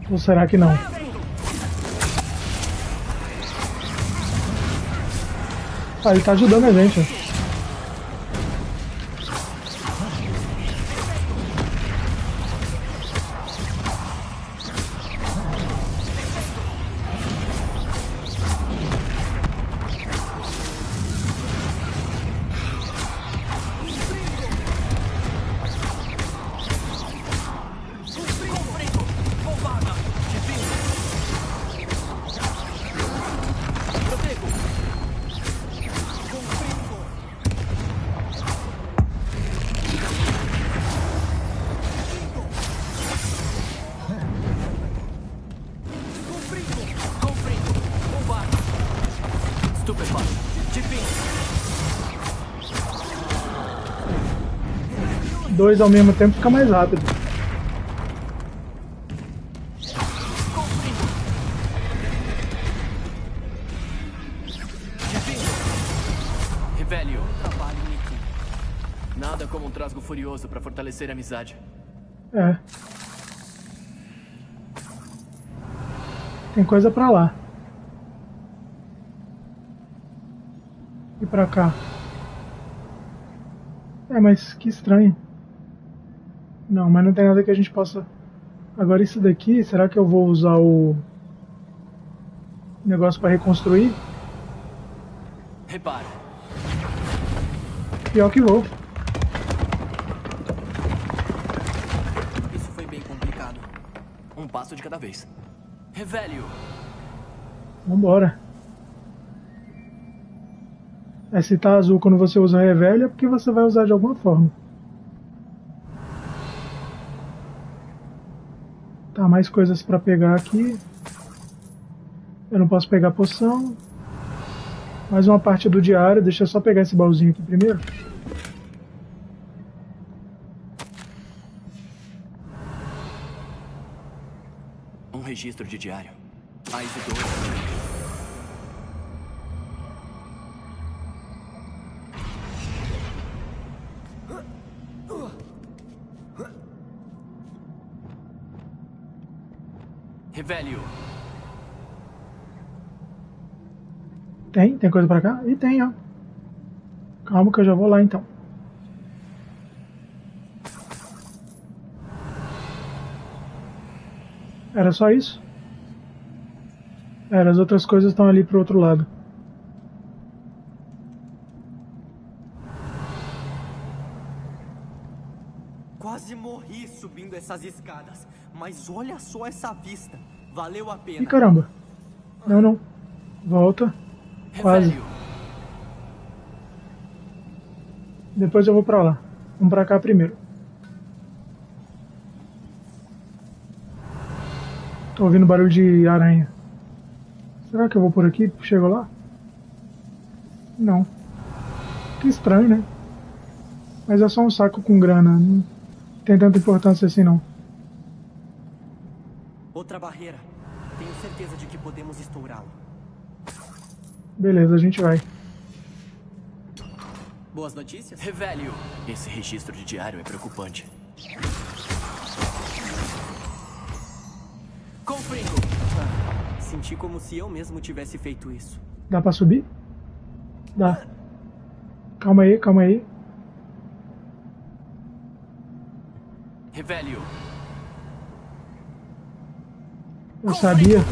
Ou será que não? Ah, ele tá ajudando a gente. Ó. Dois ao mesmo tempo fica mais rápido. Revelio. Trabalho em equipe. Nada como um trasgo furioso para fortalecer a amizade. É. Tem coisa pra lá. E pra cá. É, mas que estranho. Não, mas não tem nada que a gente possa... Agora isso daqui, será que eu vou usar o negócio para reconstruir? Repara. Pior que vou. Isso foi bem complicado. Um passo de cada vez. Revelio. Vambora. É, se tá azul quando você usa revelio é porque você vai usar de alguma forma. Tá, mais coisas pra pegar aqui. Eu não posso pegar poção. Mais uma parte do diário. Deixa eu só pegar esse baúzinho aqui primeiro. Um registro de diário. A Isidora. Revelio. Tem coisa pra cá? E tem, ó. Calma que eu já vou lá então. Era só isso? Era, as outras coisas estão ali pro outro lado. Quase morri subindo essas escadas, mas olha só essa vista. Valeu a pena. Ih, caramba. Não, não. Volta. Quase. Revelio. Depois eu vou pra lá. Vamos pra cá primeiro. Tô ouvindo barulho de aranha. Será que eu vou por aqui? Chego lá? Não. Que estranho, né? Mas é só um saco com grana. Não tem tanta importância assim, não. Outra barreira. Tenho certeza de que podemos estourá-la. Beleza, a gente vai. Boas notícias? Revelio. Esse registro de diário é preocupante. Confringo. Senti como se eu mesmo tivesse feito isso. Dá pra subir? Dá. Calma aí, calma aí. Revelio. Eu sabia.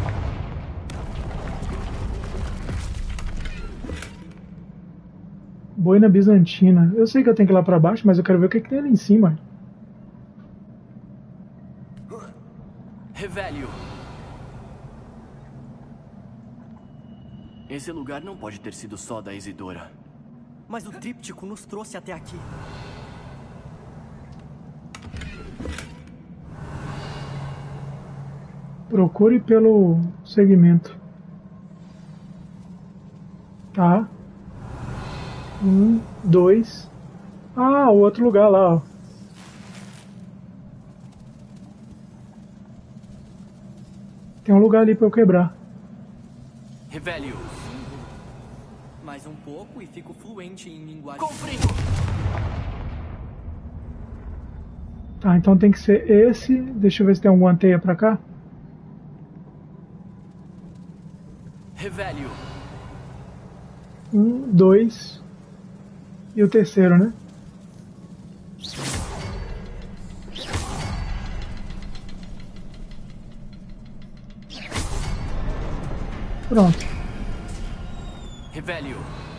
Boina bizantina. Eu sei que eu tenho que ir lá pra baixo, mas eu quero ver o que tem ali em cima. Revelio. Esse lugar não pode ter sido só da Isidora. Mas o tríptico nos trouxe até aqui. Procure pelo segmento. Tá. 1, 2. Ah, o outro lugar lá, ó. Tem um lugar ali pra eu quebrar. Revelio. Mais um pouco e fico fluente em linguagem. Confringo. Tá, então tem que ser esse. Deixa eu ver se tem alguma teia pra cá. Revelio. 1, 2 e o terceiro, né? Pronto. Revelio.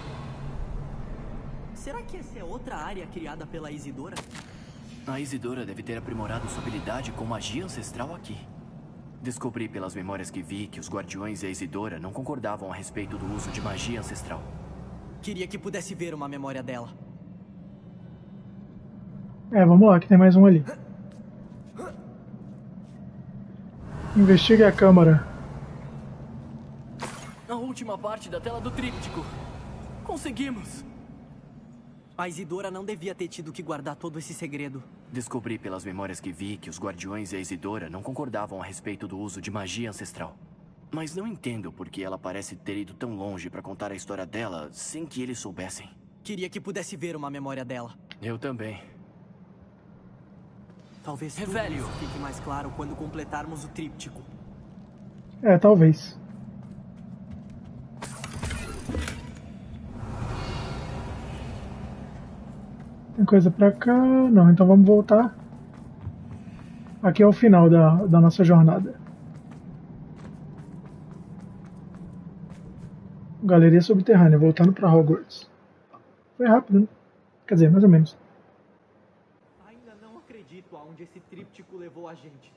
Será que essa é outra área criada pela Isidora? A Isidora deve ter aprimorado sua habilidade com magia ancestral aqui. Descobri pelas memórias que vi que os Guardiões e a Isidora não concordavam a respeito do uso de magia ancestral. Queria que pudesse ver uma memória dela. Vamos lá, que tem mais um ali. Investigue a câmara. A última parte da tela do tríptico. Conseguimos! A Isidora não devia ter tido que guardar todo esse segredo. Descobri pelas memórias que vi que os Guardiões e a Isidora não concordavam a respeito do uso de magia ancestral. Mas não entendo por que ela parece ter ido tão longe para contar a história dela sem que eles soubessem. Queria que pudesse ver uma memória dela. Eu também. Talvez tudo Revelio. isso fique mais claro quando completarmos o tríptico. Talvez. Tem coisa pra cá? Não, então vamos voltar. Aqui é o final da nossa jornada. Galeria subterrânea, voltando pra Hogwarts. Foi rápido, né? Quer dizer, mais ou menos. Ainda não acredito aonde esse tríptico levou a gente.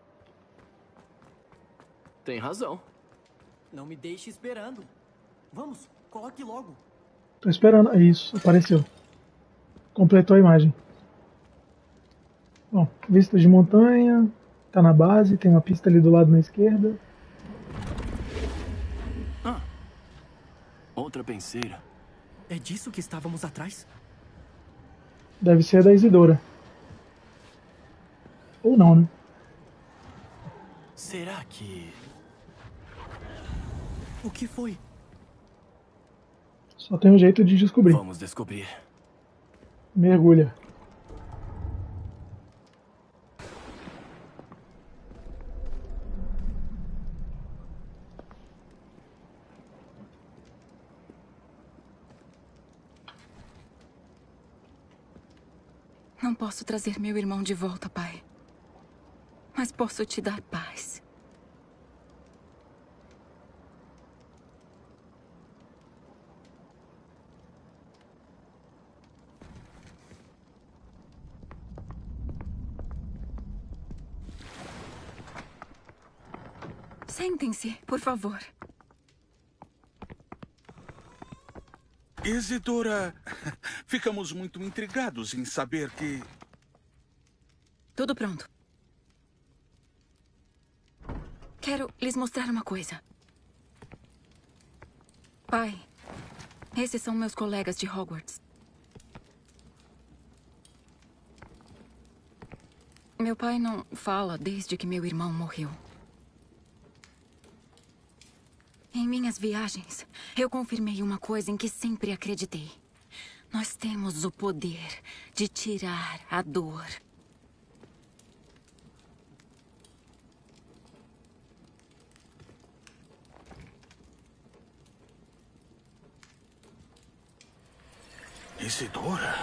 Tem razão. Não me deixe esperando. Vamos, coloque logo. Tô esperando. Isso, apareceu. Completou a imagem. Bom, vista de montanha. Tá na base, tem uma pista ali do lado na esquerda. Outra penseira. É disso que estávamos atrás? Deve ser a da Isidora. Ou não, né? Será que... O que foi? Só tem um jeito de descobrir. Vamos descobrir. Mergulha. Não posso trazer meu irmão de volta, pai. Mas posso te dar paz. Sentem-se, por favor. Isidora, ficamos muito intrigados em saber que... Tudo pronto. Quero lhes mostrar uma coisa. Pai, esses são meus colegas de Hogwarts. Meu pai não fala desde que meu irmão morreu. Em minhas viagens, eu confirmei uma coisa em que sempre acreditei. Nós temos o poder de tirar a dor. Isidora?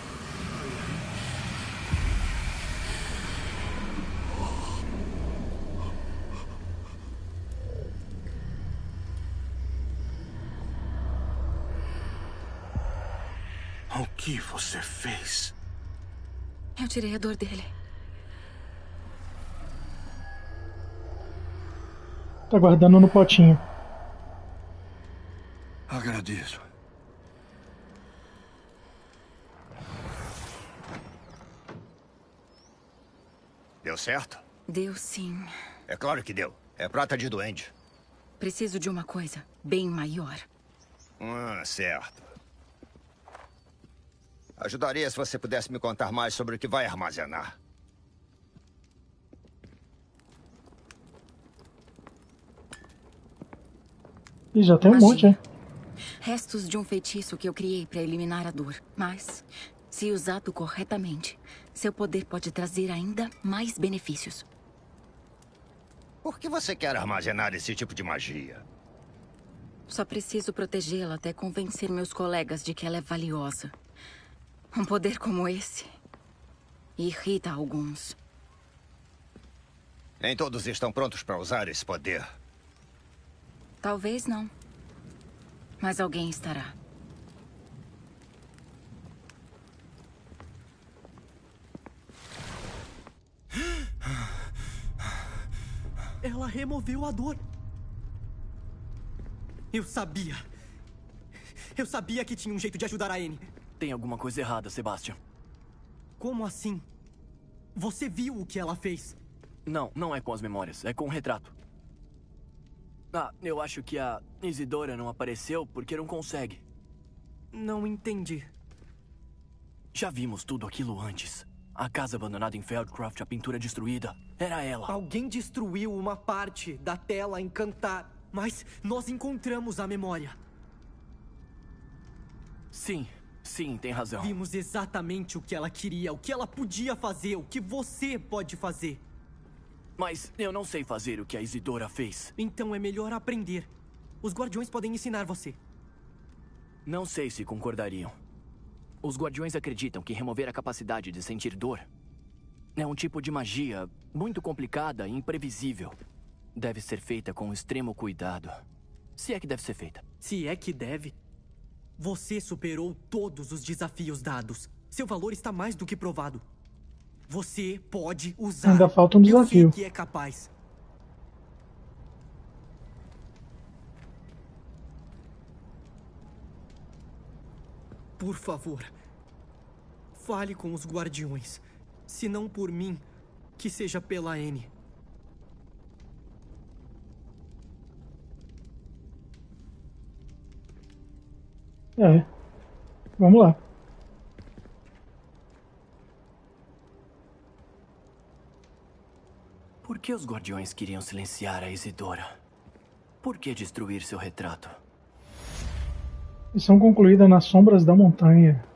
O que você fez? Eu tirei a dor dele. Tá guardando no potinho. Agradeço. Deu certo? Deu sim. É claro que deu. É prata de duende. Preciso de uma coisa bem maior. Certo. Ajudaria se você pudesse me contar mais sobre o que vai armazenar. Ih, já tem um monte, hein? Restos de um feitiço que eu criei para eliminar a dor. Mas, se usado corretamente, seu poder pode trazer ainda mais benefícios. Por que você quer armazenar esse tipo de magia? Só preciso protegê-la até convencer meus colegas de que ela é valiosa. Um poder como esse irrita alguns. Nem todos estão prontos para usar esse poder. Talvez não. Mas alguém estará. Ela removeu a dor. Eu sabia. Eu sabia que tinha um jeito de ajudar a Anne. Tem alguma coisa errada, Sebastian. Como assim? Você viu o que ela fez? Não, não é com as memórias. É com o retrato. Ah, eu acho que a Isidora não apareceu porque não consegue. Não entendi. Já vimos tudo aquilo antes. A casa abandonada em Feldcroft, a pintura destruída. Era ela. Alguém destruiu uma parte da tela encantar, mas nós encontramos a memória. Sim, sim, tem razão. Vimos exatamente o que ela queria, o que ela podia fazer, o que você pode fazer. Mas eu não sei fazer o que a Isidora fez. Então é melhor aprender. Os guardiões podem ensinar você. Não sei se concordariam. Os guardiões acreditam que remover a capacidade de sentir dor é um tipo de magia muito complicada e imprevisível. Deve ser feita com extremo cuidado. Se é que deve ser feita. Se é que deve. Você superou todos os desafios dados. Seu valor está mais do que provado. Você pode usar. Ainda falta um desafio. Eu sei que é capaz. Por favor, fale com os guardiões. Se não por mim, que seja pela Anne. É. Vamos lá. Por que os guardiões queriam silenciar a Isidora? Por que destruir seu retrato? Missão concluída nas sombras da montanha.